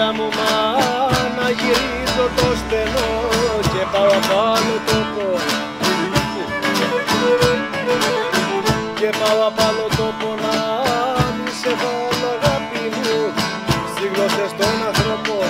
κοπελιά μου μάνα, γυρίζω το στενό και πάω απάνω τόπο. Και πάω απάνω τόπο να μη σε βάλω αγάπη μου στις γλώσσες των ανθρώπων.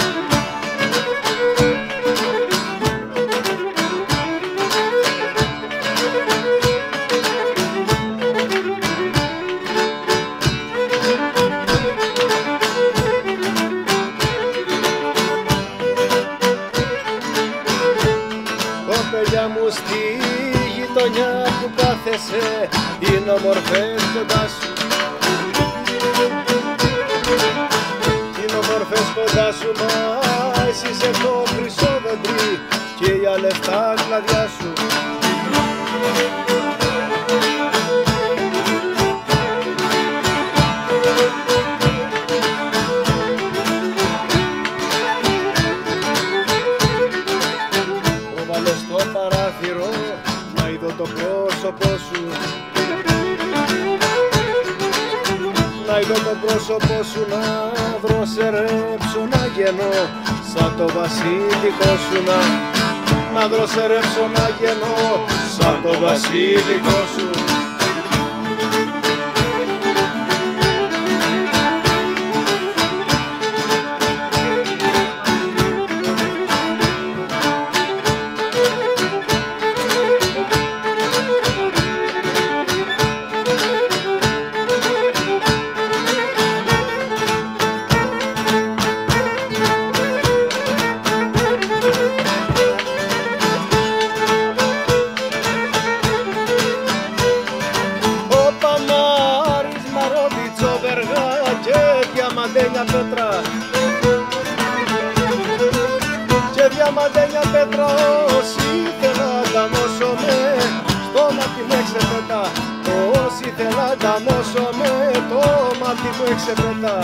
Κοπελιά μου στη γειτονιά που κάθεσαι είναι όμορφες κοντά σου. Είναι όμορφες κοντά σου, μα εσύ είσαι το χρυσό δεντρί και οι άλλες τα κλαδιά σου. Προβάλλω στο παράθυρο να είδω το πρόσωπό σου, να είδω το πρόσωπό σου, να δροσερέψω, να γεννώ σαν το βασίλικο σου, να δροσερέψω, να γεννώ σαν το βασίλικο σου. Διαμαντένια πέτρα και διαμαντένια πέτρα, όσοι ήθελα τα μόσομαι στο μάτι μου εξεπέτα, όσοι ήθελα τα μόσομαι το μάτι μου εξεπέτα.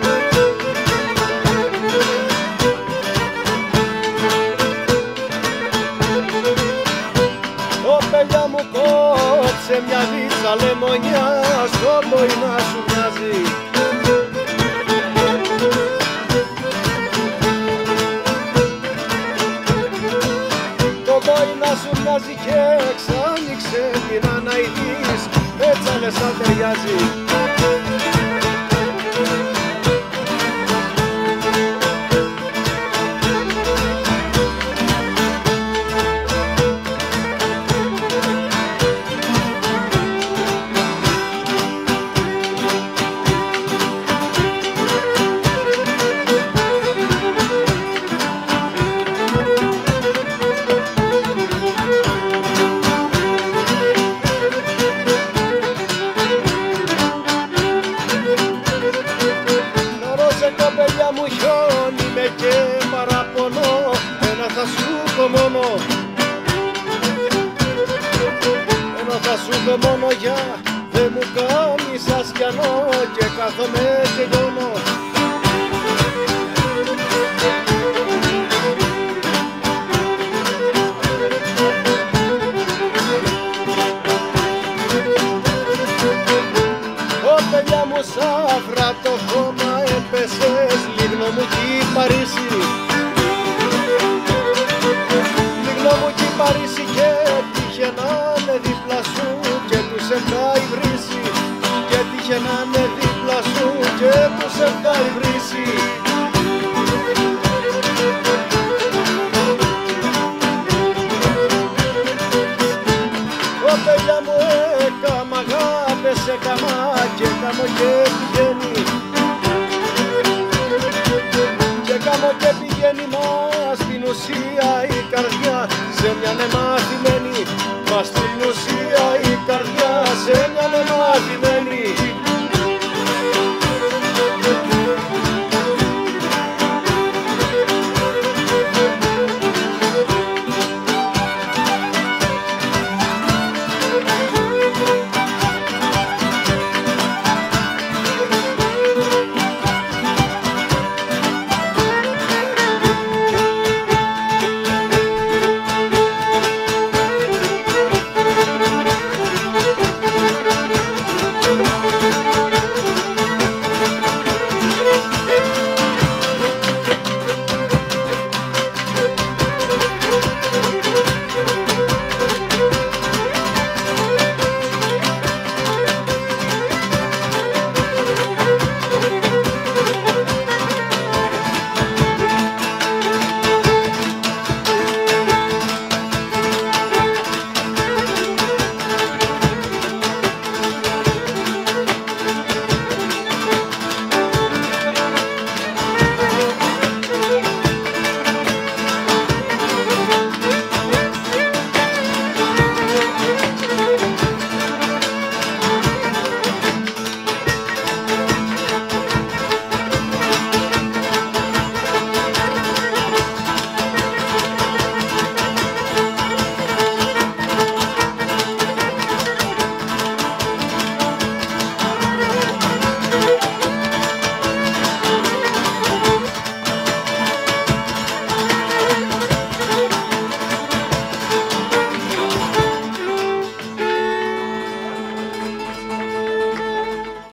Κοπελιά μου κόψε μια βίτσα λεμονιά, στο μπορεί να σου μοιάζει. Μπορεί να σου μοιάζει και εξάνοιξε την αναηδείς, έτσι άλλες αν ταιριάζει. Κοπελιά μου χιόνι με και παραπονώ, ένα θα σου πω μόνο, ένα θα σου πω μόνο, για δε μου κάνεις ασκιανό και κάθομαι και λιώνω. Κοπελιά μου σαύρα το χώμα έπεσες, λίγνο μου κι Παρίσι, λίγνο μου κι Παρίσι, και τύχε να είναι δίπλα σου και τους έφταει βρύση, και τύχε να είναι δίπλα σου και τους έφταει βρύση.